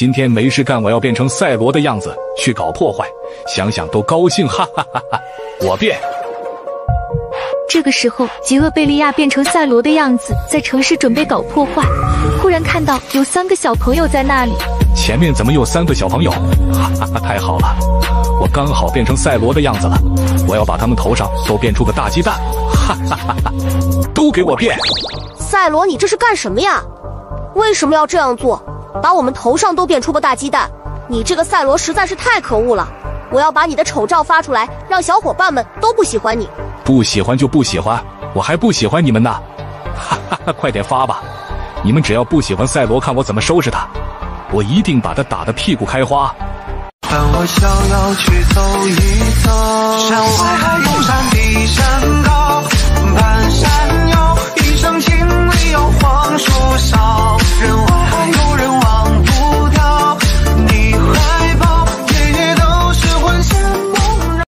今天没事干，我要变成赛罗的样子去搞破坏，想想都高兴，哈哈哈哈！我变。 这个时候，吉厄贝利亚变成赛罗的样子，在城市准备搞破坏，忽然看到有3个小朋友在那里。 前面怎么有3个小朋友？哈哈哈，太好了，我刚好变成赛罗的样子了，我要把他们头上都变出个大鸡蛋，哈哈哈哈！都给我变！ 赛罗，你这是干什么呀？为什么要这样做？把我们头上都变出个大鸡蛋？你这个赛罗实在是太可恶了！我要把你的丑照发出来，让小伙伴们都不喜欢你。 不喜欢就不喜欢，我还不喜欢你们呢！哈哈哈，快点发吧！你们只要不喜欢赛罗，看我怎么收拾他！我一定把他打得屁股开花！ 但我想要去走一走，山外还有山比山高，半山腰，一声情里有黄树梢，人外还有